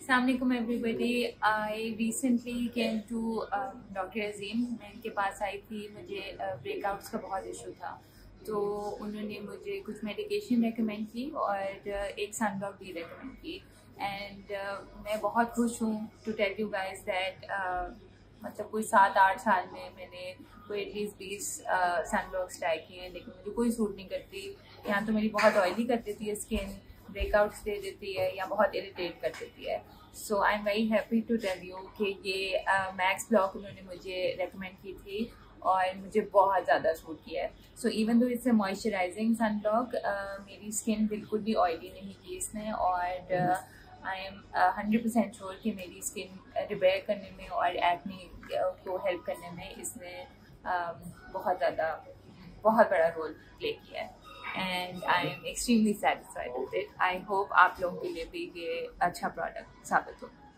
Assalamualaikum everybody. I recently came to doctor Azim. मैं इनके पास आई थी. मुझे ब्रेकआउट्स का बहुत इशू था, तो उन्होंने मुझे कुछ मेडिकेशन रेकमेंड की और एक सनब्लॉक भी रेकमेंड की. एंड मैं बहुत खुश हूँ to tell you guys that मतलब कोई 7-8 साल में मैंने कोई एटलीस्ट 20 सनब्लॉक्स ट्राई किए हैं, लेकिन मुझे कोई सूट नहीं करती. यहाँ तो मेरी बहुत ऑयली कर देती है स्किन, ब्रेकआउट्स दे देती है या बहुत इरिटेट कर देती है. So I am very happy to tell you कि ये मैक्स ब्लॉक उन्होंने मुझे रेकमेंड की थी और मुझे बहुत ज़्यादा सूट किया है. So even though it's a moisturising sun block, मेरी स्किन बिल्कुल भी ऑयली नहीं की इसने और आई एम 100% श्योर कि मेरी स्किन रिपेयर करने में और एक्ने को हेल्प करने में इसने बहुत बड़ा रोल प्ले किया है. And I am extremely satisfied with it. I hope आप लोगों के लिए भी ये अच्छा प्रोडक्ट साबित हो.